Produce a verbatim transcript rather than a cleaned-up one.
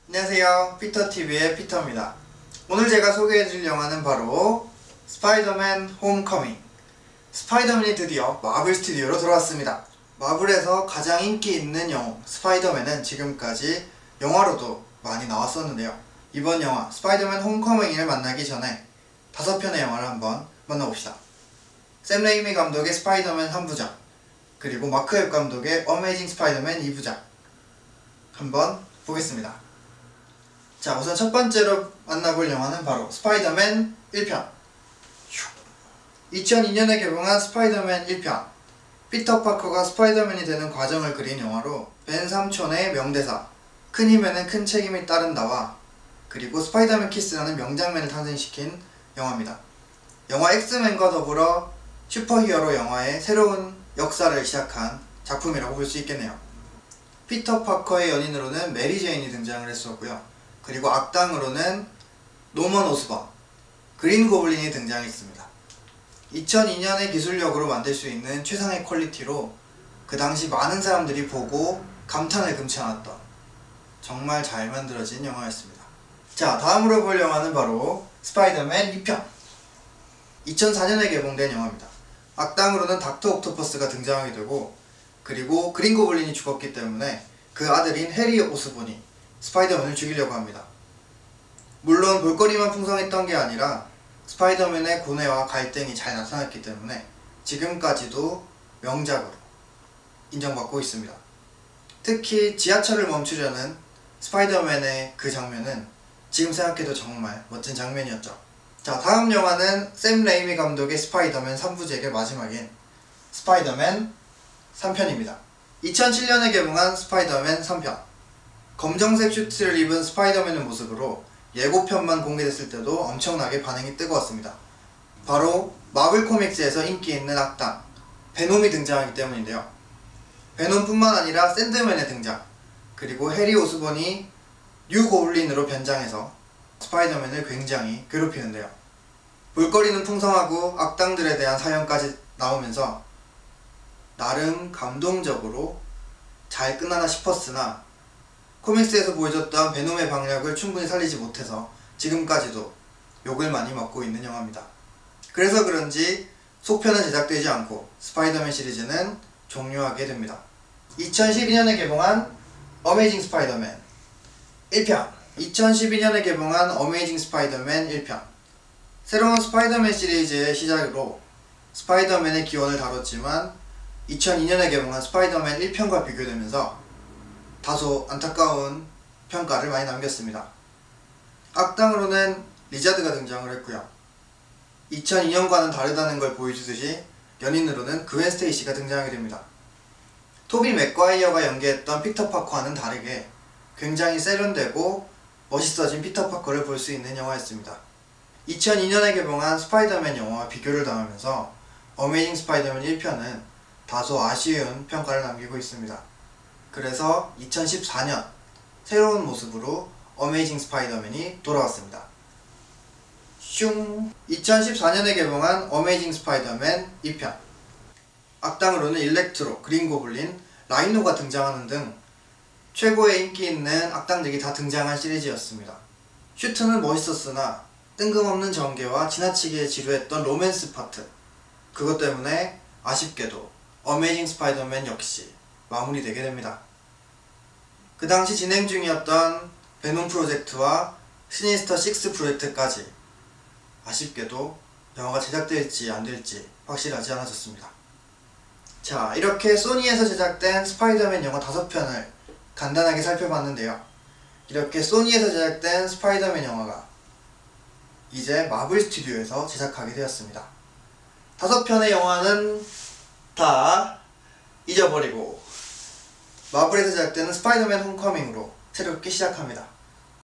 안녕하세요, 피터티비의 피터입니다. 오늘 제가 소개해드릴 영화는 바로 스파이더맨 홈커밍. 스파이더맨이 드디어 마블 스튜디오로 돌아왔습니다. 마블에서 가장 인기 있는 영웅 스파이더맨은 지금까지 영화로도 많이 나왔었는데요, 이번 영화 스파이더맨 홈커밍을 만나기 전에 다섯 편의 영화를 한번 만나봅시다. 샘 레이미 감독의 스파이더맨 삼 부작, 그리고 마크 웹 감독의 어메이징 스파이더맨 이 부작 한번 보겠습니다. 자, 우선 첫 번째로 만나볼 영화는 바로 스파이더맨 일 편. 이천이 년에 개봉한 스파이더맨 일 편. 피터 파커가 스파이더맨이 되는 과정을 그린 영화로 벤 삼촌의 명대사 큰 힘에는 큰 책임이 따른다와 그리고 스파이더맨 키스라는 명장면을 탄생시킨 영화입니다. 영화 엑스맨과 더불어 슈퍼히어로 영화의 새로운 역사를 시작한 작품이라고 볼 수 있겠네요. 피터 파커의 연인으로는 메리 제인이 등장을 했었고요, 그리고 악당으로는 노먼 오스번, 그린 고블린이 등장했습니다. 이천이 년의 기술력으로 만들 수 있는 최상의 퀄리티로 그 당시 많은 사람들이 보고 감탄을 금치 않았던 정말 잘 만들어진 영화였습니다. 자, 다음으로 볼 영화는 바로 스파이더맨 이 편. 이천사 년에 개봉된 영화입니다. 악당으로는 닥터 옥토퍼스가 등장하게 되고, 그리고 그린 고블린이 죽었기 때문에 그 아들인 해리 오스본이 스파이더맨을 죽이려고 합니다. 물론 볼거리만 풍성했던 게 아니라 스파이더맨의 고뇌와 갈등이 잘 나타났기 때문에 지금까지도 명작으로 인정받고 있습니다. 특히 지하철을 멈추려는 스파이더맨의 그 장면은 지금 생각해도 정말 멋진 장면이었죠. 자, 다음 영화는 샘 레이미 감독의 스파이더맨 삼 부작의 마지막인 스파이더맨 삼 편입니다. 이천칠 년에 개봉한 스파이더맨 삼 편. 검정색 슈트를 입은 스파이더맨의 모습으로 예고편만 공개됐을 때도 엄청나게 반응이 뜨거웠습니다. 바로 마블 코믹스에서 인기 있는 악당 베놈이 등장하기 때문인데요. 베놈뿐만 아니라 샌드맨의 등장, 그리고 해리 오스본이 뉴 고블린으로 변장해서 스파이더맨을 굉장히 괴롭히는데요. 볼거리는 풍성하고 악당들에 대한 사연까지 나오면서 나름 감동적으로 잘 끝나나 싶었으나 코믹스에서 보여줬던 베놈의 방력을 충분히 살리지 못해서 지금까지도 욕을 많이 먹고 있는 영화입니다. 그래서 그런지 속편은 제작되지 않고 스파이더맨 시리즈는 종료하게 됩니다. 이천십이 년에 개봉한 어메이징 스파이더맨 일 편. 이천십이 년에 개봉한 어메이징 스파이더맨 일 편. 새로운 스파이더맨 시리즈의 시작으로 스파이더맨의 기원을 다뤘지만 이천이 년에 개봉한 스파이더맨 일 편과 비교되면서 다소 안타까운 평가를 많이 남겼습니다. 악당으로는 리자드가 등장을 했고요, 이천이 년과는 다르다는 걸 보여주듯이 연인으로는 그웬 스테이시가 등장하게 됩니다. 토비 맥과이어가 연기했던 피터 파커와는 다르게 굉장히 세련되고 멋있어진 피터 파커를 볼 수 있는 영화였습니다. 이천이 년에 개봉한 스파이더맨 영화와 비교를 당하면서 어메이징 스파이더맨 일 편은 다소 아쉬운 평가를 남기고 있습니다. 그래서 이천십사 년 새로운 모습으로 어메이징 스파이더맨이 돌아왔습니다. 슝! 이천십사 년에 개봉한 어메이징 스파이더맨 이 편. 악당으로는 일렉트로, 그린 고블린, 라이노가 등장하는 등 최고의 인기 있는 악당들이 다 등장한 시리즈였습니다. 슈트는 멋있었으나 뜬금없는 전개와 지나치게 지루했던 로맨스 파트, 그것 때문에 아쉽게도 어메이징 스파이더맨 역시 마무리되게 됩니다. 그 당시 진행 중이었던 베놈 프로젝트와 시니스터 식스 프로젝트까지 아쉽게도 영화가 제작될지 안될지 확실하지 않아졌습니다. 자, 이렇게 소니에서 제작된 스파이더맨 영화 다섯 편을 간단하게 살펴봤는데요, 이렇게 소니에서 제작된 스파이더맨 영화가 이제 마블 스튜디오에서 제작하게 되었습니다. 다섯 편의 영화는 다 잊어버리고 마블에서 제작되는 스파이더맨 홈커밍으로 새롭게 시작합니다.